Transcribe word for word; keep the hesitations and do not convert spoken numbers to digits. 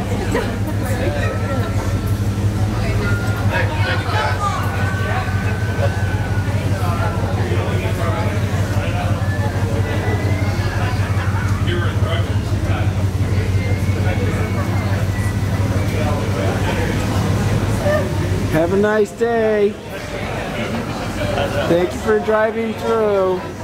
Have a nice day. Thank you for driving through.